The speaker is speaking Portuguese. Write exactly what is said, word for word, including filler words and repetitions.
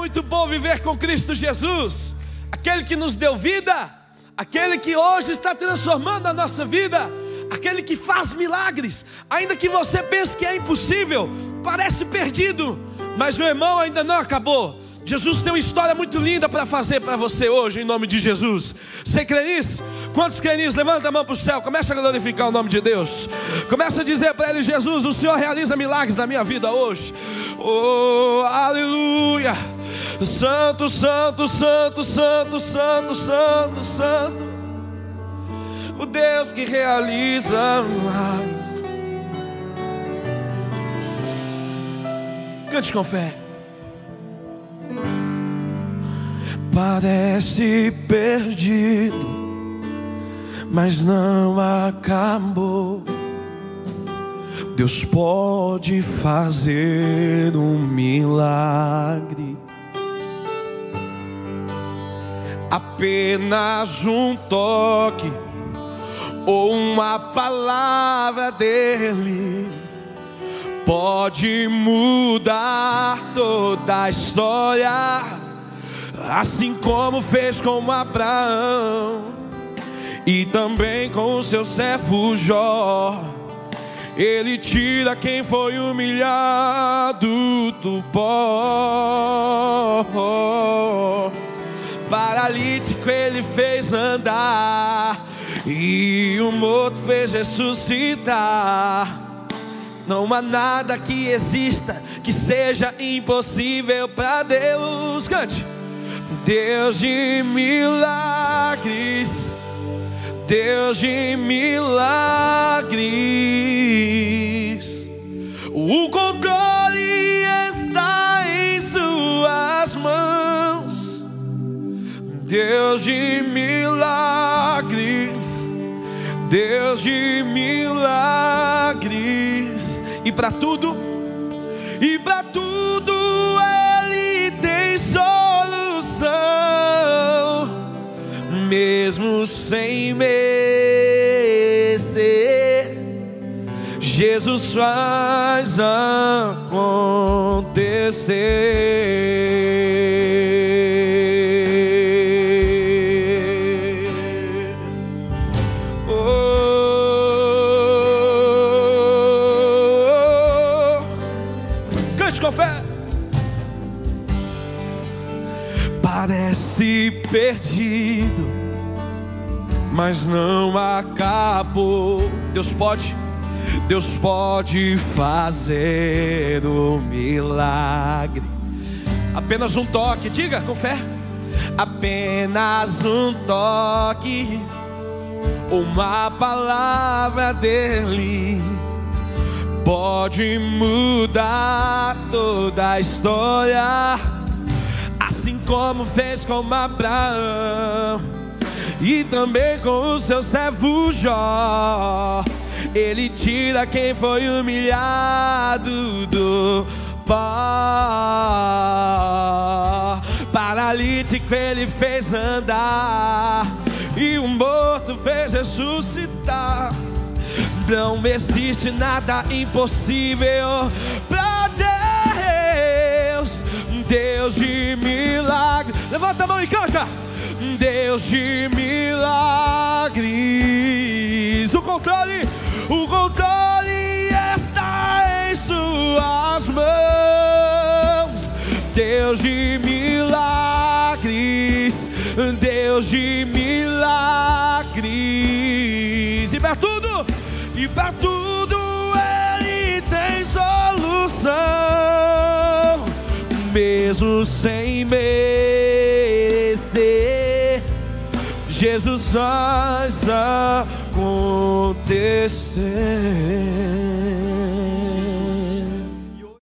muito bom viver com Cristo Jesus, aquele que nos deu vida, aquele que hoje está transformando a nossa vida, aquele que faz milagres, ainda que você pense que é impossível, parece perdido, mas meu irmão, ainda não acabou. Jesus tem uma história muito linda para fazer para você hoje, em nome de Jesus. Você crê nisso? Quantos creem nisso? Levanta a mão para o céu, começa a glorificar o nome de Deus. Começa a dizer para Ele: Jesus, o Senhor realiza milagres na minha vida hoje. Oh, aleluia. Santo, santo, santo, santo, santo, santo, santo, o Deus que realiza milagres. Cante com fé. Parece perdido, mas não acabou. Deus pode fazer um milagre. Apenas um toque ou uma palavra dele pode mudar toda a história, assim como fez com Abraão e também com o seu servo Jó. Ele tira quem foi humilhado do pó. Paralítico ele fez andar e o morto fez ressuscitar. Não há nada que exista que seja impossível para Deus. Cante. Deus de milagres, Deus de milagres, o controle está em suas mãos. Deus de milagres, Deus de milagres, e para tudo, e para tudo Ele tem solução, mesmo sem merecer. Jesus faz acontecer. Oh, cante com fé. Parece perdido, mas não acabou. Deus pode, Deus pode fazer o milagre. Apenas um toque, diga com fé. Apenas um toque, uma palavra dele pode mudar toda a história, assim como fez com Abraão e também com o seu servo Jó. Ele tira quem foi humilhado do pó. Paralítico ele fez andar e o morto fez ressuscitar. Não existe nada impossível pra Deus. Deus de milagre. Levanta a mão e canta. Deus de milagres, o controle, o controle está em suas mãos. Deus de milagres, Deus de milagres, e para tudo, e para tudo Ele tem solução, mesmo sem merecer. Jesus faz acontecer.